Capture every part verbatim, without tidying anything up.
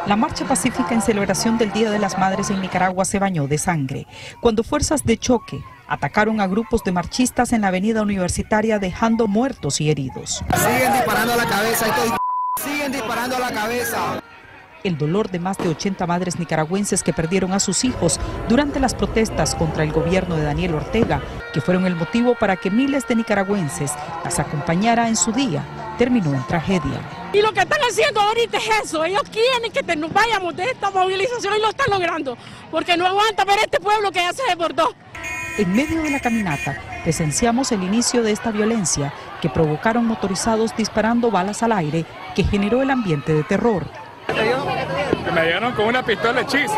La marcha pacífica en celebración del Día de las Madres en Nicaragua se bañó de sangre, cuando fuerzas de choque atacaron a grupos de marchistas en la avenida Universitaria, dejando muertos y heridos. Siguen disparando a la cabeza, estoy... siguen disparando a la cabeza. El dolor de más de ochenta madres nicaragüenses que perdieron a sus hijos durante las protestas contra el gobierno de Daniel Ortega, que fueron el motivo para que miles de nicaragüenses las acompañara en su día, terminó en tragedia. Y lo que están haciendo ahorita es eso, ellos quieren que te, nos vayamos de esta movilización y lo están logrando, porque no aguanta ver este pueblo que ya se desbordó. En medio de la caminata presenciamos el inicio de esta violencia que provocaron motorizados disparando balas al aire, que generó el ambiente de terror. Me dieron con una pistola hechiza.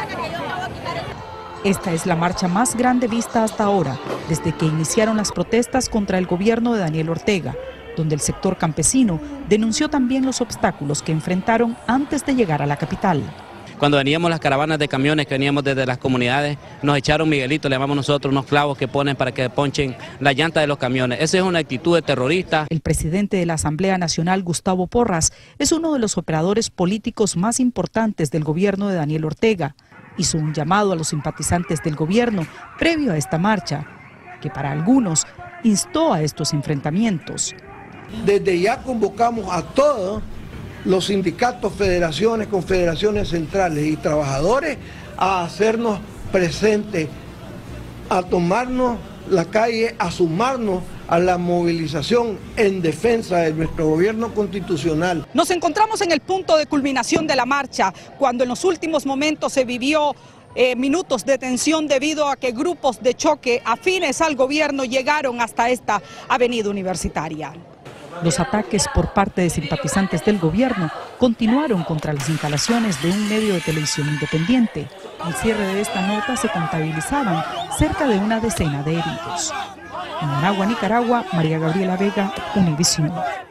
Esta es la marcha más grande vista hasta ahora, desde que iniciaron las protestas contra el gobierno de Daniel Ortega, donde el sector campesino denunció también los obstáculos que enfrentaron antes de llegar a la capital. Cuando veníamos las caravanas de camiones que veníamos desde las comunidades, nos echaron Miguelito, le llamamos nosotros, unos clavos que ponen para que ponchen la llanta de los camiones. Esa es una actitud de terrorista. El presidente de la Asamblea Nacional, Gustavo Porras, es uno de los operadores políticos más importantes del gobierno de Daniel Ortega. Hizo un llamado a los simpatizantes del gobierno previo a esta marcha, que para algunos instó a estos enfrentamientos. Desde ya convocamos a todos los sindicatos, federaciones, confederaciones centrales y trabajadores a hacernos presentes, a tomarnos la calle, a sumarnos a la movilización en defensa de nuestro gobierno constitucional. Nos encontramos en el punto de culminación de la marcha, cuando en los últimos momentos se vivió eh, minutos de tensión debido a que grupos de choque afines al gobierno llegaron hasta esta avenida Universitaria. Los ataques por parte de simpatizantes del gobierno continuaron contra las instalaciones de un medio de televisión independiente. Al cierre de esta nota se contabilizaban cerca de una decena de heridos. En Managua, Nicaragua, María Gabriela Vega, Univisión.